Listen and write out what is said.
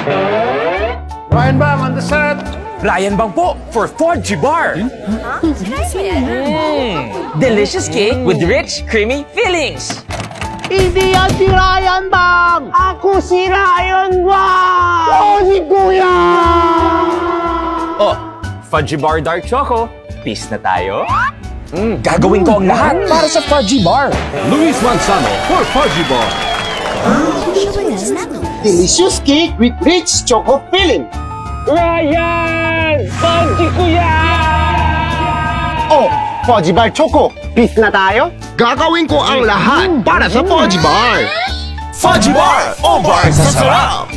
Ryan Bang on the set. Ryan Bang po for Fudgy Bar. Delicious cake with rich, creamy fillings. Hindi yan si Ryan Bang! Ako si Ryan Bang! Oo, si Kuya! Oh, Fudgy Bar Dark Choco. Peace na tayo. Gagawin ko ang lahat para sa Fudgy Bar. Luis Manzano for Fudgy Bar. Delicious cake with rich choco filling. Ryan! Fudgy Kuya! Oh, Fudgy Bar Choco. Peace na tayo? Gagawin ko ang lahat para sa Fudgy Bar. Fudgy Bar! O bar sa sarap!